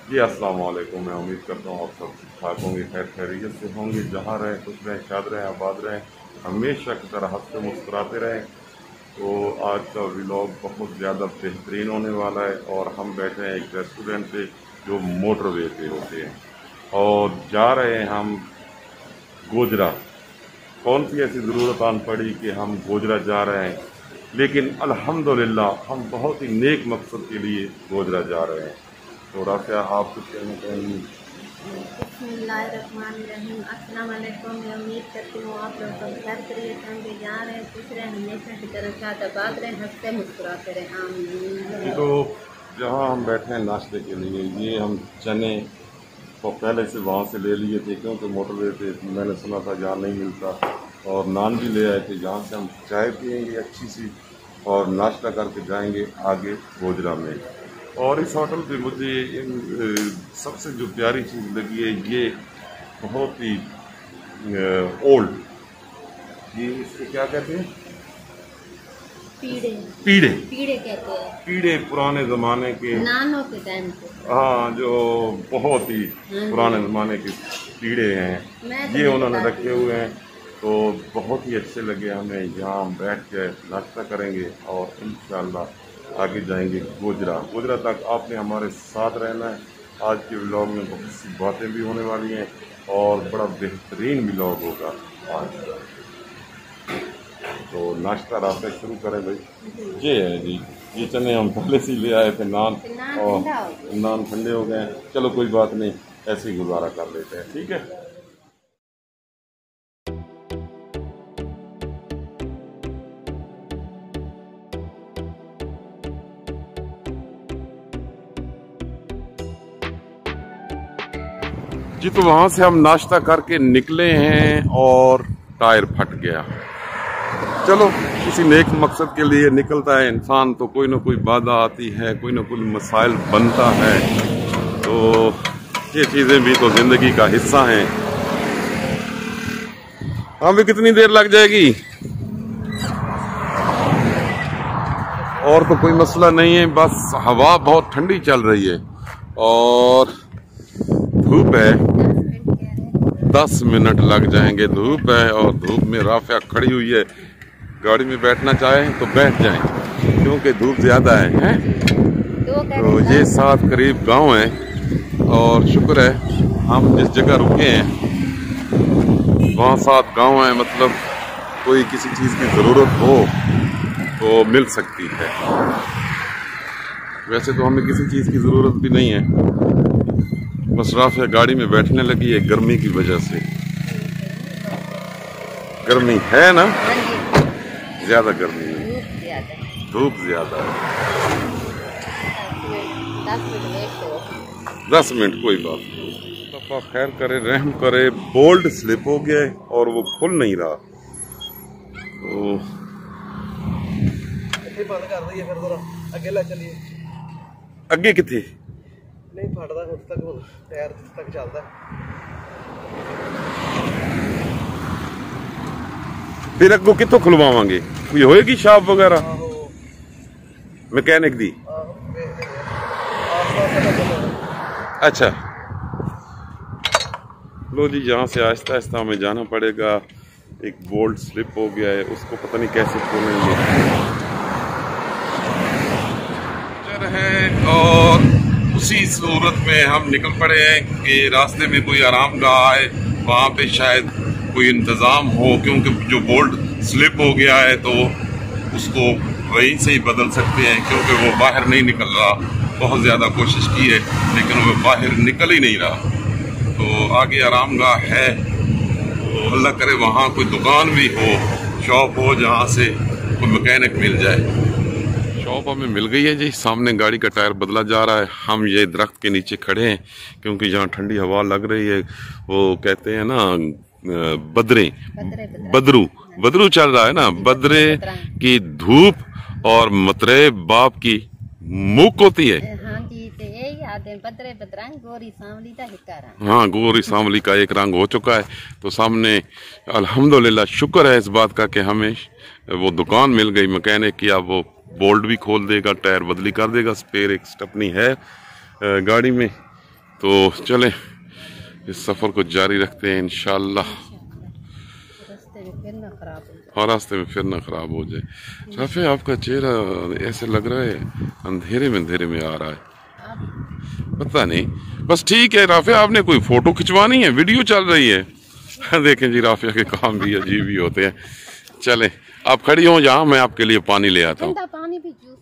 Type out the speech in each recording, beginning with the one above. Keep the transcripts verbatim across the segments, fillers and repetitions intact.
जी अस्सलाम वालेकुम। मैं उम्मीद करता हूँ आप सब ठीक ठाक होंगे, खैर खैरियत से होंगे। जहाँ रहें, खुश रहें, शाद रहें, आबाद रहें, हमेशा की तरह हंसते मुस्कुराते रहें। तो आज का व्लॉग बहुत ज़्यादा बेहतरीन होने वाला है और हम बैठे हैं एक रेस्टोरेंट पे जो मोटरवे पे होते हैं और जा रहे हैं हम गोजरा। कौन सी ऐसी ज़रूरत आन पड़ी कि हम गोजरा जा रहे हैं, लेकिन अल्हम्दुलिल्लाह हम बहुत ही नेक मकसद के लिए गोजरा जा रहे हैं। तो राफ़िया, आप कुछ कहना चाहेंगी? बिस्मिल्लाहिर्रहमानिर्रहीम। अस्सलाम वालेकुम। मैं उम्मीद करती हूँ आप लोग सब खैर खैरियत होंगे, जहाँ रहे खुश रहे, हमेशा की तरह शाद आबाद रहे, हंसते मुस्कुराते रहे, आमीन। तो जहाँ हम बैठे हैं नाश्ते के लिए, ये हम चने तो पहले से वहाँ से ले लिए थे क्योंकि मोटरवे पे मैंने सुना था जहाँ नहीं मिलता, और नान भी ले आए थे जहाँ से हम चाय पियेंगे अच्छी सी और नाश्ता करके जाएंगे आगे गोजरा में। और इस होटल पे मुझे इन, अ, सबसे जो प्यारी चीज़ लगी है, ये बहुत ही ओल्ड, ये इसको क्या कहते हैं? पीड़े पीढ़े पीड़े कहते हैं, पीढ़े पुराने ज़माने के। नानों के टाइम पे। हाँ, जो बहुत ही हाँ पुराने जी। ज़माने के पीढ़े हैं, मैं तो ये नहीं उन्होंने बताती रखे हुए हैं। तो बहुत ही अच्छे लगे हमें। यहाँ हम बैठ के नाश्ता करेंगे और इंशाअल्लाह आगे जाएंगे गोजरा। गोजरा तक आपने हमारे साथ रहना है। आज के व्लॉग में बहुत सी बातें भी होने वाली हैं और बड़ा बेहतरीन व्लॉग होगा आज का। तो नाश्ता रास्ते शुरू करें भाई। ये है जी, ये चने हम पहले से ही ले आए थे, नान, नान और ठंडा हो गया। नान ठंडे हो गए हैं। चलो कोई बात नहीं, ऐसे ही गुजारा कर लेते हैं, ठीक है। जी, तो वहाँ से हम नाश्ता करके निकले हैं और टायर फट गया। चलो, किसी नेक मकसद के लिए निकलता है इंसान तो कोई ना कोई बाधा आती है, कोई ना कोई मसाइल बनता है। तो ये चीज़ें भी तो ज़िंदगी का हिस्सा हैं। हमें कितनी देर लग जाएगी? और तो कोई मसला नहीं है, बस हवा बहुत ठंडी चल रही है और धूप है। दस मिनट लग जाएंगे, धूप है और धूप में राफ़िया खड़ी हुई है। गाड़ी में बैठना चाहें तो बैठ जाएं क्योंकि धूप ज़्यादा है, हैं? तो ये सात करीब गांव है और शुक्र है हम जिस जगह रुके हैं वहाँ सात गांव है, मतलब कोई किसी चीज़ की ज़रूरत हो तो मिल सकती है। वैसे तो हमें किसी चीज़ की ज़रूरत भी नहीं है, बस राफ़िया गाड़ी में बैठने लगी है गर्मी की वजह से। गर्मी है ना? ज़्यादा गर्मी है, धूप ज़्यादा है। दस मिनट कोई बात नहीं, तफा खैर करे, रहम करे। बोल्ट स्लिप हो गया है और वो खुल नहीं रहा। तो बंद कर दईए, फिर जरा अगे ले चलिए। अगे किथे? नहीं फटदा उस तक, टायर तक चलता। फिर अगो कितों खुलवावांगे? कोई होएगी शॉप वगैरह मैकेनिक दी? अच्छा, लो जी, यहाँ से आहिस्ता आहिस्ता हमें जाना पड़ेगा। एक बोल्ट स्लिप हो गया है, उसको पता नहीं कैसे खोलेंगे है। और उसी सूरत में हम निकल पड़े हैं कि रास्ते में कोई आरामगाह आए, वहाँ पे शायद कोई इंतज़ाम हो, क्योंकि जो बोल्ट स्लिप हो गया है तो उसको वहीं से ही बदल सकते हैं, क्योंकि वो बाहर नहीं निकल रहा। बहुत ज़्यादा कोशिश की है लेकिन वो बाहर निकल ही नहीं रहा। तो आगे आरामगाह है, तो अल्लाह करे वहाँ कोई दुकान भी हो, शॉप हो, जहाँ से कोई मैकेनिक मिल जाए। शॉप हमें मिल गई है जी, सामने गाड़ी का टायर बदला जा रहा है। हम ये दरख्त के नीचे खड़े हैं क्योंकि यहाँ ठंडी हवा लग रही है। वो कहते हैं ना बदरे बदरू बदरू चल रहा है ना, बदरे की धूप और मतरे बाप की मुक होती है। हाँ, गोरी सांवली का एक रंग हो चुका है। तो सामने अल्हम्दुलिल्लाह शुक्र है इस बात का कि हमें वो दुकान मिल गई मैकेनिक की। अब वो बोल्ट भी खोल देगा, टायर बदली कर देगा, स्पेयर एक स्टेपनी है गाड़ी में। तो चले इस सफ़र को जारी रखते हैं इंशाअल्लाह, रास्ते में फिर ना खराब हो जाए। और रास्ते में फिर ना खराब हो जाए। राफिया आपका चेहरा ऐसे लग रहा है अंधेरे में अंधेरे में आ रहा है, पता नहीं। बस ठीक है राफिया, आपने कोई फोटो खिंचवानी है, वीडियो चल रही है। देखें जी राफिया के काम भी अजीब ही होते हैं। चले आप खड़ी हो यहाँ, मैं आपके लिए पानी ले आता हूँ। पानी भी जूस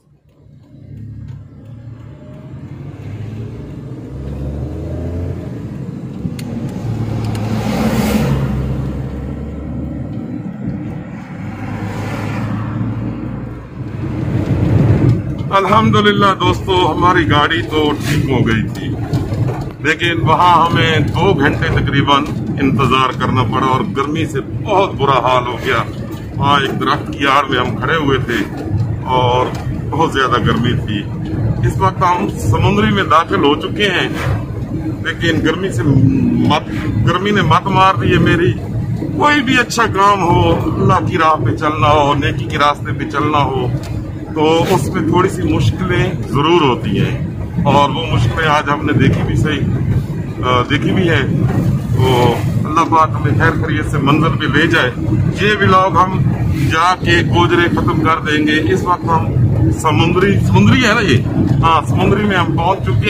अल्हम्दुलिल्लाह दोस्तों, हमारी गाड़ी तो ठीक हो गई थी, लेकिन वहाँ हमें दो घंटे तकरीबन इंतजार करना पड़ा और गर्मी से बहुत बुरा हाल हो गया। वहाँ एक दरख्त की आड़ में हम खड़े हुए थे और बहुत ज्यादा गर्मी थी। इस वक्त हम समुद्री में दाखिल हो चुके हैं, लेकिन गर्मी से मत गर्मी ने मत मार दी है मेरी। कोई भी अच्छा काम हो, अल्लाह की राह पे चलना हो, नेकी के रास्ते पे चलना हो, तो उसमें थोड़ी सी मुश्किलें जरूर होती हैं, और वो मुश्किलें आज हमने देखी भी सही देखी भी है। तो अल्लाह पाक हमें खैर खैरियत से मंजिल पे ले जाए। ये व्लॉग हम जाके गोजरे खत्म कर देंगे। इस वक्त हम समुद्री समुद्री है ना ये, हाँ समुद्री में हम पहुंच चुके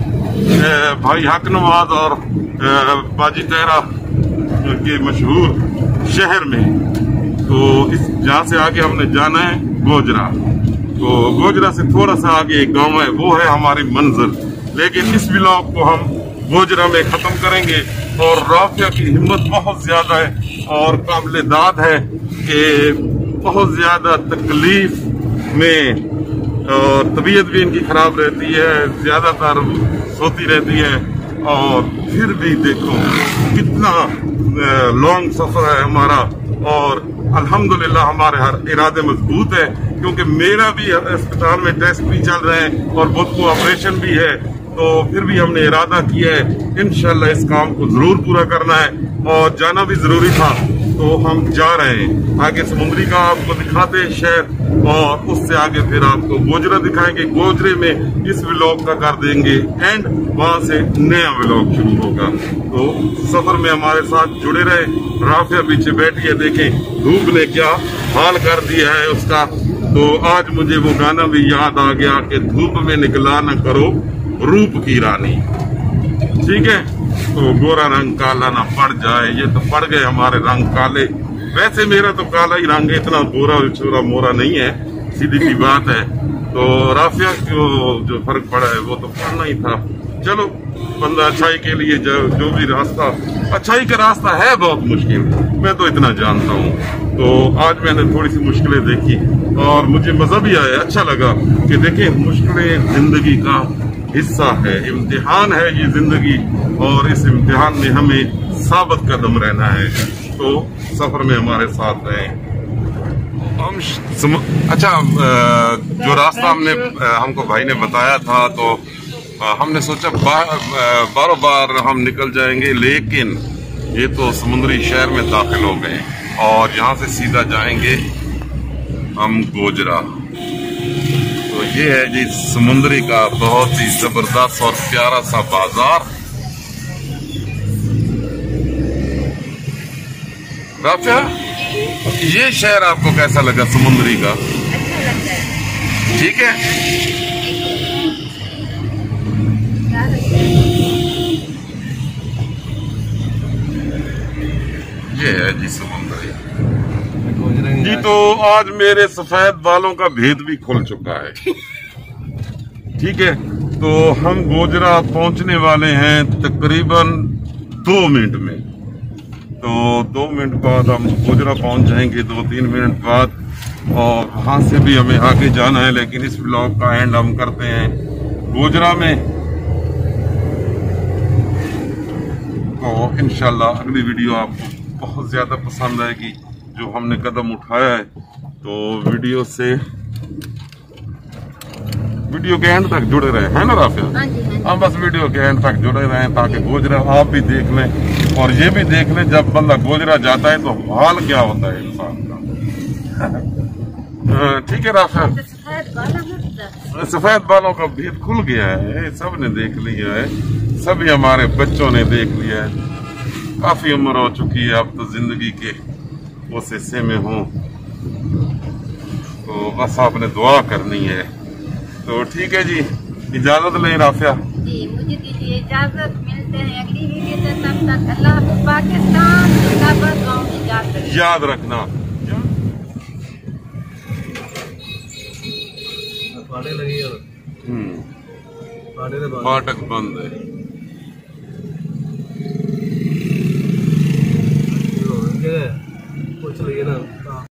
हैं, भाई हक नवाज और बाजी तेरा के मशहूर शहर में। तो इस जहाँ से आगे हमने जाना है गोजरा। तो गोजरा से थोड़ा सा आगे एक गांव है, वो है हमारी मंजिल। लेकिन इस व्लॉग को हम गोजरा में खत्म करेंगे। और राफिया की हिम्मत बहुत ज्यादा है और काबिल दाद है कि बहुत ज्यादा तकलीफ में, और तबीयत भी इनकी खराब रहती है, ज्यादातर सोती रहती है, और फिर भी देखो कितना लॉन्ग सफर है हमारा। और अल्हम्दुलिल्लाह हमारे हर इरादे मजबूत है, क्योंकि मेरा भी अस्पताल में टेस्ट भी चल रहे हैं और बहुत को ऑपरेशन भी है। तो फिर भी हमने इरादा किया है इंशाल्लाह इस काम को जरूर पूरा करना है, और जाना भी जरूरी था। तो हम जा रहे हैं आगे, समुद्री का आपको दिखाते हैं शहर, और उससे आगे फिर आपको गोजरा दिखाएंगे। गोजरे में इस व्लॉग का कर देंगे एंड, वहां से नया व्लॉग शुरू होगा। तो सफर में हमारे साथ जुड़े रहे। राफिया पीछे बैठी है, देखें धूप ने क्या हाल कर दिया है उसका। तो आज मुझे वो गाना भी याद आ गया कि धूप में निकला न करो रूप की रानी, ठीक है। तो गोरा रंग काला ना पड़ जाए, ये तो पड़ गए हमारे रंग काले। वैसे मेरा तो काला ही रंग है, इतना गोरा छोरा मोरा नहीं है, सीधी सी बात है। तो राफिया को जो फर्क पड़ा है वो तो पड़ना ही था। चलो, बंदा अच्छाई के लिए जो, जो भी रास्ता, अच्छाई का रास्ता है बहुत मुश्किल, मैं तो इतना जानता हूँ। तो आज मैंने थोड़ी सी मुश्किलें देखी और मुझे मजा भी आया, अच्छा लगा कि देखें मुश्किलें जिंदगी का हिस्सा है, इम्तिहान है ये जिंदगी, और इस इम्तिहान में हमें साबित कदम रहना है। तो सफर में हमारे साथ रहें। हम सम... अच्छा, जो रास्ता हमने हमको भाई ने बताया था, तो हमने सोचा बार बार हम निकल जाएंगे, लेकिन ये तो समुद्री शहर में दाखिल हो गए और यहाँ से सीधा जाएंगे हम गोजरा। तो ये है जी समुद्री का बहुत ही जबरदस्त और प्यारा सा बाजार। राफिया, ये शहर आपको कैसा लगा समुद्री का? अच्छा लगता है, ठीक है। ये है जी समुद्री जी। तो आज मेरे सफेद बालों का भेद भी खुल चुका है, ठीक है। तो हम गोजरा पहुंचने वाले हैं तकरीबन दो मिनट में। तो दो मिनट बाद हम गोजरा पहुंच जाएंगे, दो तीन मिनट बाद, और वहां से भी हमें आगे जाना है। लेकिन इस ब्लॉग का एंड हम करते हैं गोजरा में। तो इंशाल्लाह अगली वीडियो आपको बहुत ज्यादा पसंद आएगी जो हमने कदम उठाया है। तो वीडियो से वीडियो के एंड तक जुड़े रहे, है ना राफिया? हाँ जी, हाँ जी। हम बस वीडियो के एंड तक जुड़े रहे ताकि गोजरा आप भी देख लें और ये भी देख लें जब बंदा गोजरा जाता है तो हाल क्या होता है इंसान का। ठीक है राफिया। सफेद बालों का भेद खुल गया है, सब ने देख लिया है, सभी हमारे बच्चों ने देख लिया है। काफी उम्र हो चुकी है, अब तो जिंदगी के उस हिस्से में हूँ, तो बस आपने दुआ करनी है। तो ठीक है जी, इजाजत लें राफिया जी, मुझे दीजिए इजाजत, मिलते हैं अगली वीडियो से, तब तक अल्लाह हाफ़िज़। पाकिस्तान जिंदाबाद, गाँव में याद रखना। याद रखना। फाटे लगी हम्म फाटे फाटक बंद है।